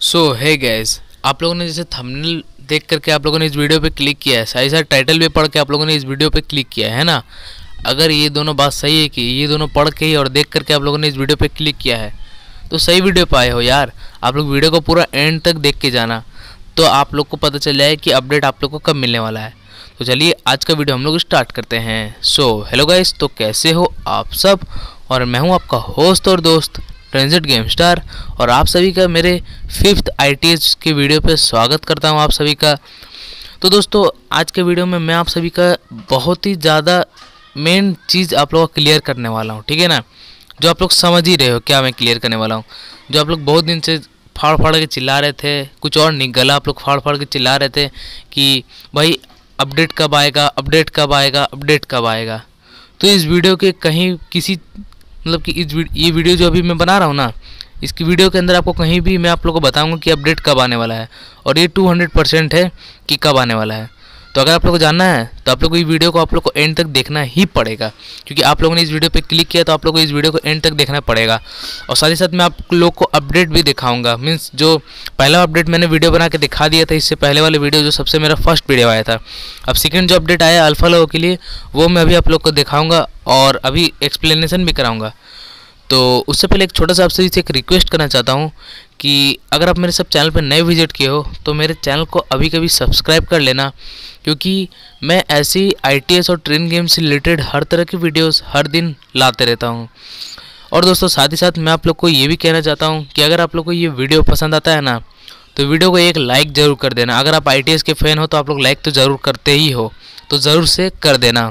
सो hey guys, आप लोगों ने जैसे थंबनेल देख करके आप लोगों ने इस वीडियो पे क्लिक किया है, साथ ही साथ टाइटल भी पढ़ के आप लोगों ने इस वीडियो पे क्लिक किया है ना। अगर ये दोनों बात सही है कि ये दोनों पढ़ के ही और देख करके आप लोगों ने इस वीडियो पे क्लिक किया है तो सही वीडियो पे आए हो यार। आप लोग वीडियो को पूरा एंड तक देख के जाना तो आप लोग को पता चल जाए कि अपडेट आप लोग को कब मिलने वाला है। तो चलिए आज का वीडियो हम लोग स्टार्ट करते हैं। सो हेलो गाइस, तो कैसे हो आप सब। और मैं हूँ आपका होस्ट और दोस्त ट्रांजिट गेम स्टार और आप सभी का मेरे 5th ITS के वीडियो पे स्वागत करता हूँ आप सभी का। तो दोस्तों आज के वीडियो में मैं आप सभी का बहुत ही ज़्यादा मेन चीज़ आप लोगों को क्लियर करने वाला हूँ, ठीक है ना। जो आप लोग समझ ही रहे हो क्या मैं क्लियर करने वाला हूँ। जो आप लोग बहुत दिन से फाड़ फाड़ के चिल्ला रहे थे, कुछ और नहीं, गला आप लोग फाड़ फाड़ के चिल्ला रहे थे कि भाई अपडेट कब आएगा, अपडेट कब आएगा, अपडेट कब आएगा। तो इस वीडियो के कहीं किसी मतलब कि ये वीडियो जो अभी मैं बना रहा हूँ ना, इसकी वीडियो के अंदर आपको कहीं भी मैं आप लोगों को बताऊंगा कि अपडेट कब आने वाला है और ये 200% है कि कब आने वाला है। तो अगर आप लोग को जानना है तो आप लोग को ये वीडियो को आप लोग को एंड तक देखना ही पड़ेगा, क्योंकि आप लोगों ने इस वीडियो पे क्लिक किया तो आप लोग को इस वीडियो को एंड तक देखना पड़ेगा। और साथ ही साथ मैं आप लोग को अपडेट भी दिखाऊंगा। मीन्स जो पहला अपडेट मैंने वीडियो बना के दिखा दिया था, इससे पहले वाले वीडियो जो सबसे मेरा फर्स्ट वीडियो आया था, अब सेकेंड जो अपडेट आया अल्फा लोगों के लिए वो मैं अभी आप लोग को दिखाऊँगा और अभी एक्सप्लेनेशन भी कराऊँगा। तो उससे पहले एक छोटा सा आपसे एक रिक्वेस्ट करना चाहता हूँ कि अगर आप मेरे सब चैनल पर नए विजिट किए हो तो मेरे चैनल को अभी कभी सब्सक्राइब कर लेना, क्योंकि मैं ऐसी ITS और ट्रेन गेम से रिलेटेड हर तरह की वीडियोस हर दिन लाते रहता हूँ। और दोस्तों साथ ही साथ मैं आप लोग को ये भी कहना चाहता हूँ कि अगर आप लोग को ये वीडियो पसंद आता है ना तो वीडियो को एक लाइक ज़रूर कर देना। अगर आप ITS के फ़ैन हो तो आप लोग लाइक तो ज़रूर करते ही हो, तो ज़रूर से कर देना।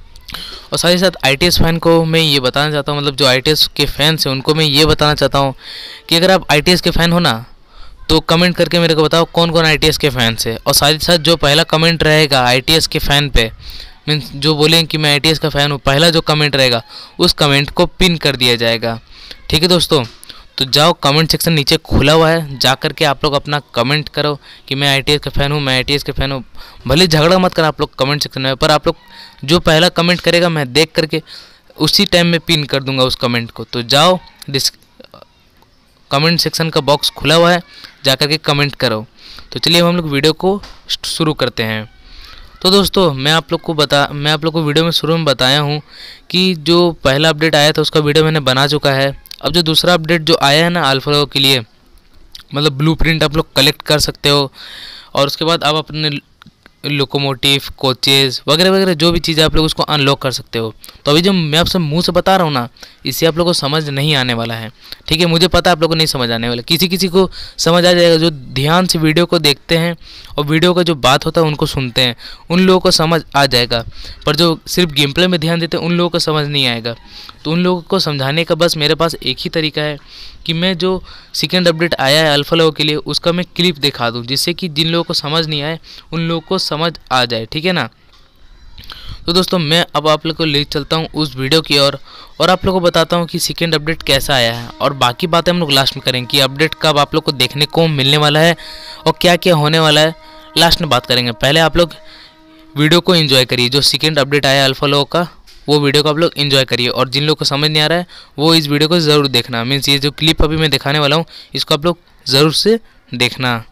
और साथ ही साथ ITS फ़ैन को मैं ये बताना चाहता हूँ, मतलब जो ITS के फ़ैन्स हैं उनको मैं ये बताना चाहता हूँ कि अगर आप ITS के फ़ैन हो ना तो कमेंट करके मेरे को बताओ कौन कौन ITS के फ़ैन्स है। और साथ ही साथ जो पहला कमेंट रहेगा ITS के फ़ैन पे, मीन्स जो बोलेंगे कि मैं ITS का फ़ैन हूँ, पहला जो कमेंट रहेगा उस कमेंट को पिन कर दिया जाएगा, ठीक है दोस्तों। तो जाओ, कमेंट सेक्शन नीचे खुला हुआ है, जा कर के आप लोग अपना कमेंट करो कि मैं ITS का फ़ैन हूँ, मैं ITS के फ़ैन हूँ। भले झगड़ा मत करना आप लोग कमेंट सेक्शन में, पर आप लोग जो पहला कमेंट करेगा मैं देख करके उसी टाइम में पिन कर दूंगा उस कमेंट को। तो जाओ, कमेंट सेक्शन का बॉक्स खुला हुआ है, जा कर के कमेंट करो। तो चलिए हम लोग वीडियो को शुरू करते हैं। तो दोस्तों मैं आप लोग को वीडियो में शुरू में बताया हूँ कि जो पहला अपडेट आया था उसका वीडियो मैंने बना चुका है। अब जो दूसरा अपडेट जो आया है ना अल्फा लोगों के लिए, मतलब ब्लूप्रिंट आप लोग कलेक्ट कर सकते हो और उसके बाद आप अपने लोकोमोटिव, कोचेज़ वगैरह वगैरह जो भी चीज़ें आप लोग उसको अनलॉक कर सकते हो। तो अभी जो मैं आपसे मुंह से बता रहा हूँ ना, इससे आप लोगों को समझ नहीं आने वाला है, ठीक है। मुझे पता है आप लोगों को नहीं समझ आने वाला, किसी किसी को समझ आ जाएगा जो ध्यान से वीडियो को देखते हैं और वीडियो का जो बात होता है उनको सुनते हैं, उन लोगों को समझ आ जाएगा। पर जो सिर्फ गेम प्ले में ध्यान देते हैं उन लोगों को समझ नहीं आएगा। तो उन लोगों को समझाने का बस मेरे पास एक ही तरीका है कि मैं जो सेकेंड अपडेट आया है अल्फा लोगों के लिए उसका मैं क्लिप दिखा दूं, जिससे कि जिन लोगों को समझ नहीं आए उन लोगों को समझ आ जाए, ठीक है ना। तो दोस्तों मैं अब आप लोग को ले चलता हूं उस वीडियो की ओर और आप लोगों को बताता हूं कि सेकेंड अपडेट कैसा आया है, और बाकी बातें हम लोग लास्ट में करेंगे कि अपडेट कब आप लोग को देखने को मिलने वाला है और क्या क्या होने वाला है, लास्ट में बात करेंगे। पहले आप लोग वीडियो को एंजॉय करिए। जो सेकेंड अपडेट आया अल्फा लोगों का वो वीडियो को आप लोग एंजॉय करिए, और जिन लोगों को समझ नहीं आ रहा है वो इस वीडियो को ज़रूर देखना। मीन्स ये जो क्लिप अभी मैं दिखाने वाला हूँ इसको आप लोग ज़रूर से देखना।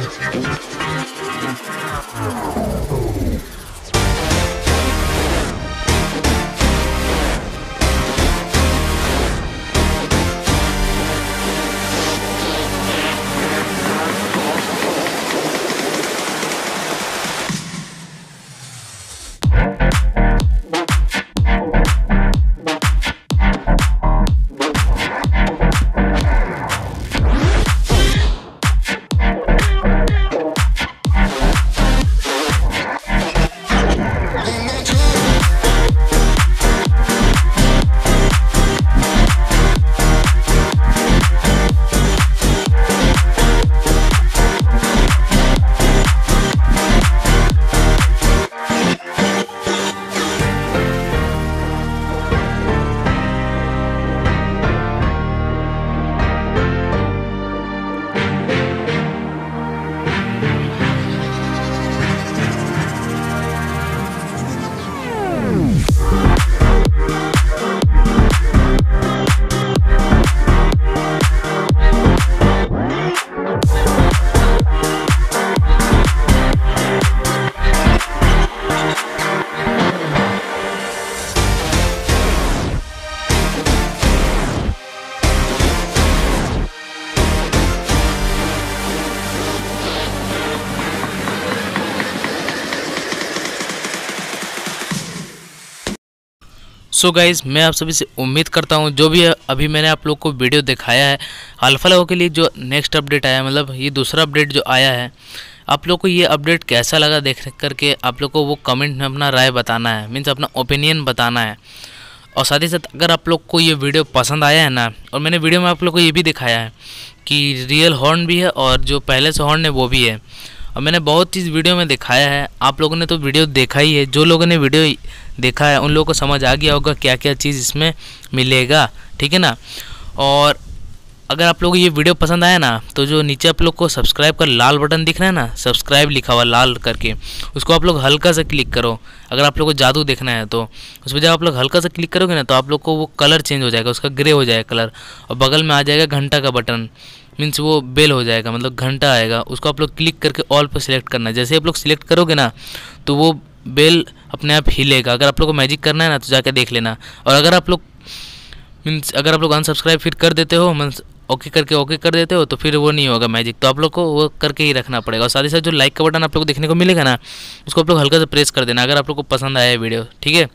सो गाइज़, मैं आप सभी से उम्मीद करता हूँ जो भी अभी मैंने आप लोग को वीडियो दिखाया है अल्फा लोगो के लिए जो नेक्स्ट अपडेट आया, मतलब ये दूसरा अपडेट जो आया है, आप लोग को ये अपडेट कैसा लगा देख करके आप लोग को वो कमेंट में अपना राय बताना है, मीन्स अपना ओपिनियन बताना है। और साथ ही साथ अगर आप लोग को ये वीडियो पसंद आया है ना, और मैंने वीडियो में आप लोग को ये भी दिखाया है कि रियल हॉर्न भी है और जो पहले से हॉर्न है वो भी है, और मैंने बहुत चीज़ वीडियो में दिखाया है। आप लोगों ने तो वीडियो देखा ही है, जो लोगों ने वीडियो देखा है उन लोगों को समझ आ गया होगा क्या क्या चीज़ इसमें मिलेगा, ठीक है ना। और अगर आप लोगों को ये वीडियो पसंद आया ना, तो जो नीचे आप लोग को सब्सक्राइब का लाल बटन दिख रहा है ना, सब्सक्राइब लिखा हुआ लाल करके, उसको आप लोग हल्का सा क्लिक करो। अगर आप लोग को जादू देखना है तो उस पर जब आप लोग हल्का सा क्लिक करोगे ना, तो आप लोग को वो कलर चेंज हो जाएगा, उसका ग्रे हो जाएगा कलर, और बगल में आ जाएगा घंटा का बटन, मीन्स वो बेल हो जाएगा, मतलब घंटा आएगा, उसको आप लोग क्लिक करके ऑल पर सिलेक्ट करना है। जैसे आप लोग सिलेक्ट करोगे ना, तो वो बेल अपने आप हिलेगा। अगर आप लोग को मैजिक करना है ना, तो जाके देख लेना। और अगर आप लोग मीन्स अगर आप लोग अनसब्सक्राइब फिर कर देते हो, मीन्स ओके कर देते हो, तो फिर वो नहीं होगा मैजिक, तो आप लोग को वो करके ही रखना पड़ेगा। और साथ ही साथ जो लाइक का बटन आप लोग को देखने को मिलेगा ना, उसको आप लोग हल्का सा प्रेस कर देना अगर आप लोग को पसंद आया है वीडियो, ठीक है।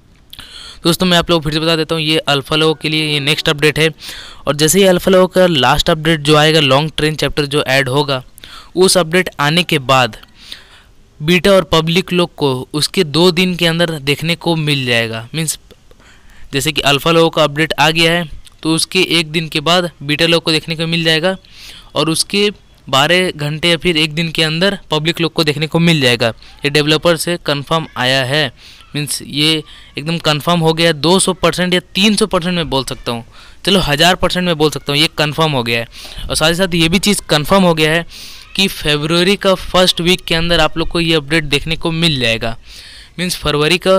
दोस्तों मैं आप लोग को फिर से बता देता हूँ, ये अल्फा लोगो के लिए ये नेक्स्ट अपडेट है। और जैसे ही अल्फा लोगो का लास्ट अपडेट जो आएगा, लॉन्ग ट्रेन चैप्टर जो ऐड होगा, उस अपडेट आने के बाद बीटा और पब्लिक लोग को उसके 2 दिन के अंदर देखने को मिल जाएगा। मीन्स जैसे कि अल्फा लोगो का अपडेट आ गया है, तो उसके 1 दिन के बाद बीटा लोग को देखने को मिल जाएगा, और उसके 12 घंटे या फिर 1 दिन के अंदर पब्लिक लोग को देखने को मिल जाएगा। ये डेवलपर से कंफर्म आया है, मीन्स ये एकदम कंफर्म हो गया है। 200% या 300% में बोल सकता हूँ, चलो 1000% में बोल सकता हूँ, ये कंफर्म हो गया है। और साथ ही साथ ये भी चीज़ कंफर्म हो गया है कि फरवरी का फर्स्ट वीक के अंदर आप लोग को ये अपडेट देखने को मिल जाएगा। मीन्स फरवरी का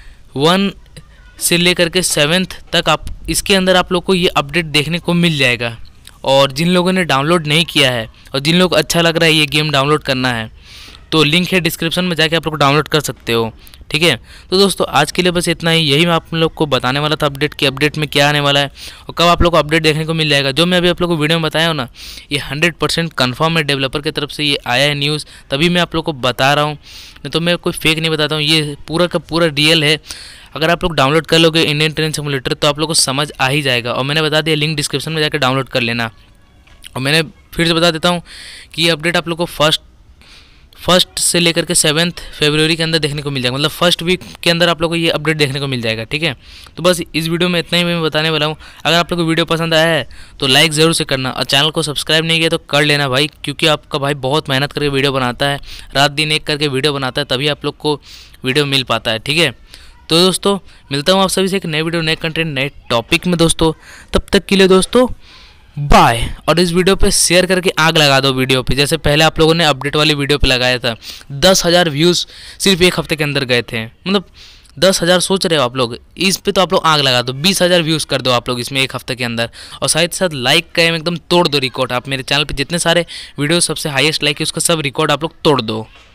1 से लेकर के 7 तक आप इसके अंदर आप लोग को ये अपडेट देखने को मिल जाएगा। और जिन लोगों ने डाउनलोड नहीं किया है और जिन लोग अच्छा लग रहा है ये गेम डाउनलोड करना है, तो लिंक है डिस्क्रिप्शन में, जाके आप लोग डाउनलोड कर सकते हो, ठीक है। तो दोस्तों आज के लिए बस इतना ही, यही मैं आप लोग को बताने वाला था अपडेट की अपडेट में क्या आने वाला है और कब आप लोग को अपडेट देखने को मिल जाएगा। जो मैं अभी आप लोग को वीडियो में बताया हूँ ना, ये 100% कन्फर्म है, डेवलपर की तरफ से ये आया है न्यूज़, तभी मैं आप लोग को बता रहा हूँ, नहीं तो मैं कोई फेक नहीं बताता हूँ, ये पूरा का पूरा रियल है। अगर आप लोग डाउनलोड कर लोगे इंडियन ट्रेन सिमुलेटर, तो आप लोग को समझ आ ही जाएगा। और मैंने बता दिया, लिंक डिस्क्रिप्शन में जाकर डाउनलोड कर लेना। और मैंने फिर से बता देता हूँ कि ये अपडेट आप लोग को फर्स्ट से लेकर के 7 फरवरी के अंदर देखने को मिल जाएगा, मतलब फर्स्ट वीक के अंदर आप लोग को ये अपडेट देखने को मिल जाएगा, ठीक है। तो बस इस वीडियो में इतना ही मैं बताने वाला हूँ। अगर आप लोग को वीडियो पसंद आया है तो लाइक ज़रूर से करना, और चैनल को सब्सक्राइब नहीं किया तो कर लेना भाई, क्योंकि आपका भाई बहुत मेहनत करके वीडियो बनाता है, रात दिन एक करके वीडियो बनाता है, तभी आप लोग को वीडियो मिल पाता है, ठीक है। तो दोस्तों मिलता हूँ आप सभी से एक नए वीडियो, नए कंटेंट, नए टॉपिक में दोस्तों। तब तक के लिए दोस्तों बाय। और इस वीडियो पे शेयर करके आग लगा दो वीडियो पे, जैसे पहले आप लोगों ने अपडेट वाली वीडियो पे लगाया था। 10,000 व्यूज़ सिर्फ 1 हफ्ते के अंदर गए थे, मतलब 10,000 सोच रहे हो आप लोग, इस पे तो आप लोग आग लगा दो, 20,000 व्यूज़ कर दो आप लोग इसमें एक हफ्ते के अंदर। और साथ ही साथ लाइक का एकदम तोड़ दो रिकॉर्ड, आप मेरे चैनल पे जितने सारे वीडियो सबसे हाईएस्ट लाइक है उसका सब रिकॉर्ड आप लोग तोड़ दो।